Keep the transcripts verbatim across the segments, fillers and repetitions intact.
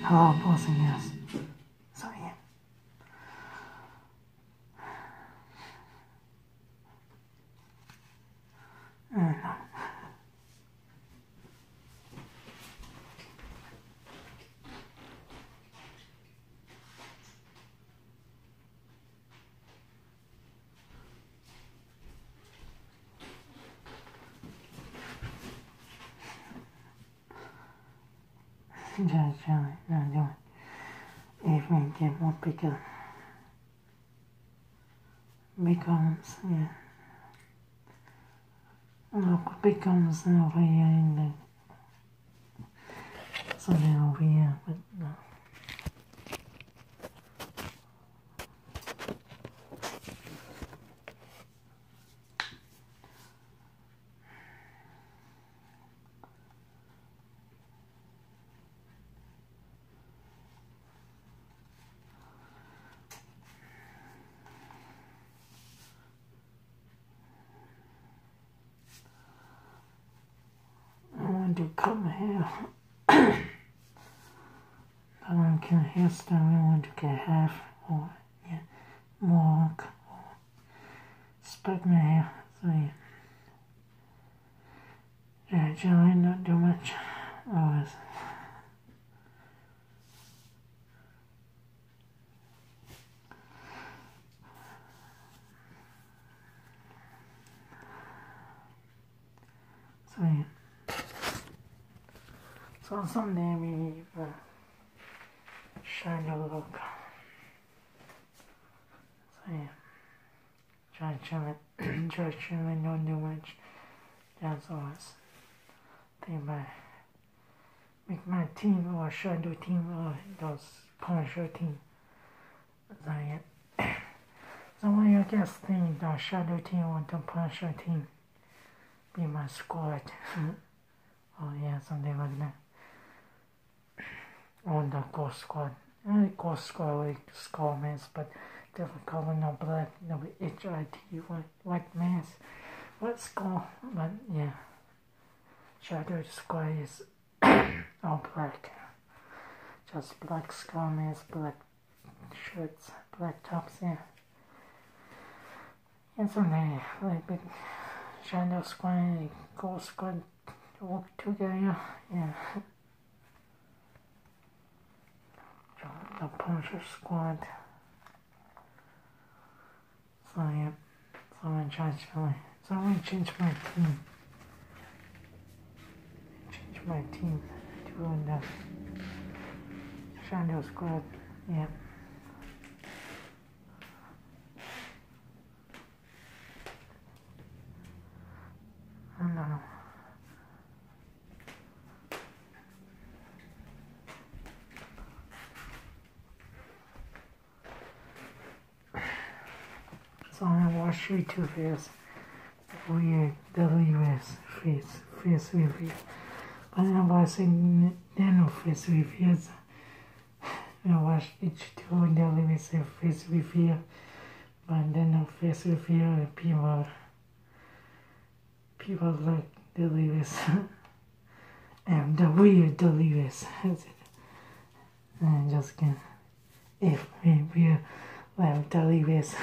how bossing is. So yeah. And, uh, just chilling, not doing. If we get more bigger, becomes, yeah. Look, becomes over here in the, something over here, but no. To cut my hair. I don't get a hairstyle, I want to get half or yeah, more or split my hair. So yeah. Yeah, generally not do much. Always. So yeah. So someday we uh, shadow look. So yeah, try chilling, try chilling, don't do much. That's always think about make my team or shadow team or those Punisher team. So yeah. So when you guys think the shadow team or the Punisher team be my squad. Oh yeah, something like that. On the Ghost Squad. Uh, Ghost Squad like Skull Mask, but different color, no black, no H I T, white, white mask, white skull, but yeah. Shadow Squad is all black. Just black skull mask, black shirts, black tops, yeah. And something like big Shadow Squad, Ghost Squad work together, yeah. The Punisher Squad. So yeah, so I'm gonna change my, so I'm gonna change my team. Change my team to the Shadow Squad. Yeah. I don't know. So I'm gonna watch YouTube videos. Weird W S face face review. But I'm watching nano face reviews. I watch each two W S face review. But then no face review people people like W S and the weird W S. I'm just kidding. If we we like W S.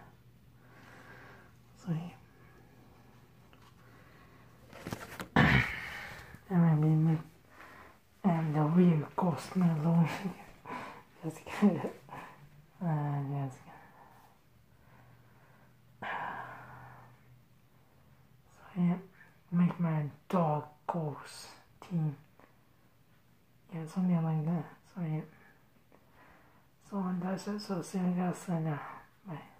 So yeah. And I mean, and the real Ghost Melon. Just kidding. Uh, just kidding. So yeah, make my dog ghost team. Yeah, something like that. So yeah. So that's it. So see you guys later. Bye.